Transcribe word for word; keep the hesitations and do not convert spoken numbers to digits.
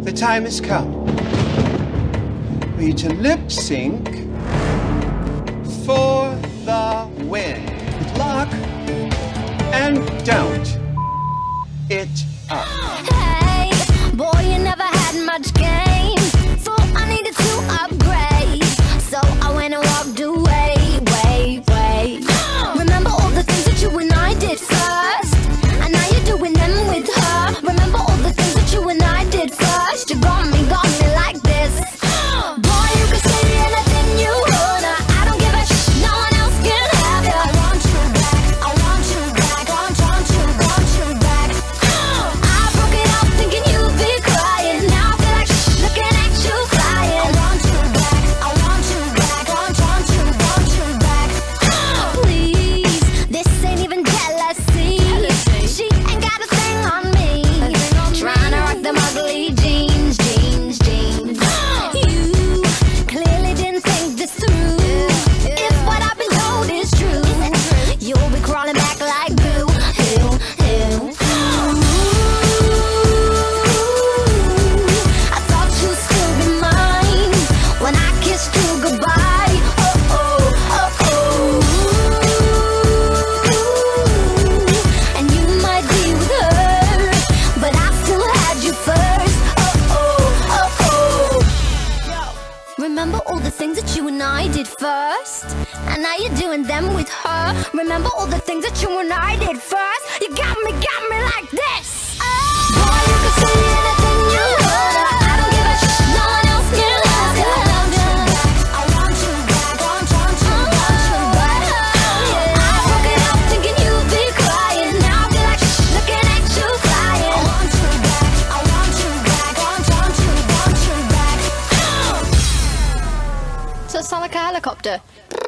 The time has come for you to lip sync for the win. Good luck and don't it up. Hey, boy, you never had much game, so I needed to upgrade. So I went and walked away, way, way. Remember all the things that you and I did first, and now you're doing them with her. Remember all the things that you and I did first. You got me, got me like this. Boy, you can say anything you wanna. I don't give a sh. No one else can have you. I want you back. I want you back. Want, want you, want you back. I broke it off thinking you'd be crying. Now I feel like sh. Looking at you crying. I want you back. I want you back. Want, want you, want you back. Please, this ain't even jealousy. She ain't got a thing on me. Trying to rock them ugly jeans, jeans, jeans. You clearly didn't think this through. If what I've been told is true, you'll be crawling back like boo, ew, ew. I thought you'd still be mine when I kissed you goodbye. Oh, oh, oh, oh. And you might be with her, but I still had you first. Oh, oh, oh, oh. Remember all the things that you and I did first, and now you're doing them with her. Remember all the things that you and I did first. You got me, got me like this. Boy, you can say anything you wanna. I don't give a sh. No one else can have you. I want you back. I want you back. Want, want you, want you back. I broke it off thinking you'd be crying. Now I feel like sh. Looking at you crying. I want you back. I want you back. Want, want you, want you back. So it sound like a helicopter.